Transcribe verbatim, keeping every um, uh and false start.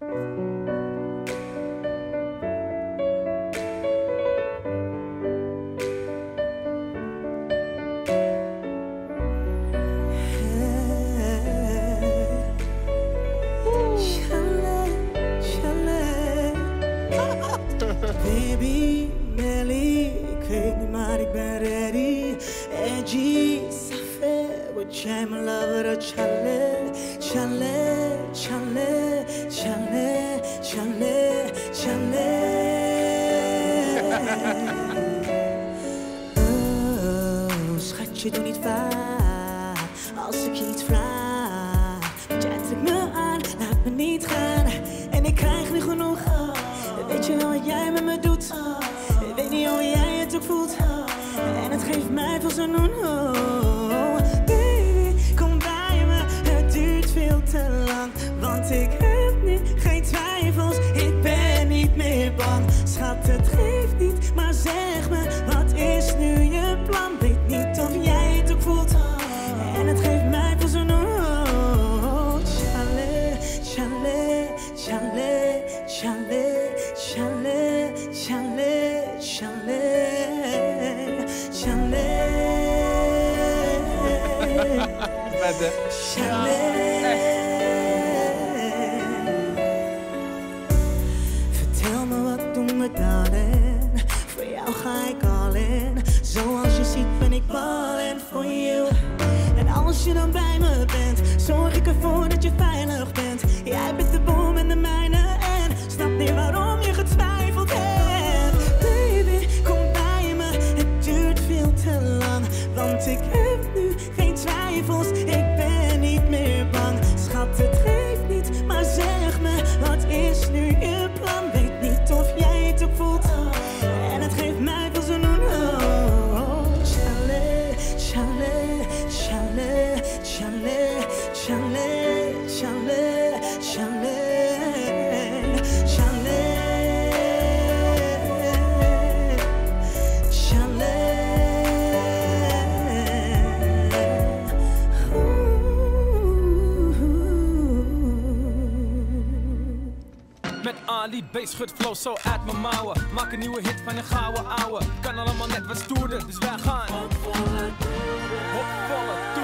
Baby, Melly, ik weet niet, maar ik ben ready. Edgy, ça fait, wat jij me lover, chale, chale, chale, chale, chale, chale. Oh, schatje, doe niet vaak als ik je iets vraag. Want jij trekt me aan, laat me niet gaan. En ik krijg nu genoeg. Weet je wel wat jij met me doet? Ik weet niet hoe jij het ook voelt. En het geeft mij veel zin in. Oh, baby, kom bij me. Het duurt veel te lang. Want ik heb nu geen twijfels. Ik ben niet meer bang. Schat, het geeft niet. Maar zeg me, wat is nu je plan? Weet niet of jij het ook voelt. En het geeft mij veel zin in. Oh, chale, chale, chale, chale. Chale, chale, chale, chale, chale. Vertel me wat doen we darling. Voor jou ga ik all in. Zoals je ziet ben ik ballin' for you. En als je dan bij me bent, zorg ik ervoor dat je veilig bent. Jij bent de boom en de mijne en snap niet waarom je getwijfeld hebt. Baby, kom bij me, het duurt veel te lang. Want ik heb nu geen twijfels, ik ben niet meer bang. Schat, het geeft niet, maar zeg me, wat is nu je plan? Weet niet of jij het ook voelt. En het geeft mij veel zin in. Oh, chale, chale, chale, chale, chale, chale, chale. Met Ali, bass, schud, flow zo uit mijn mouwen. Maak een nieuwe hit van een gouden ouwe. Kan allemaal net wat stoerder, dus wij gaan opvallen, opvallen.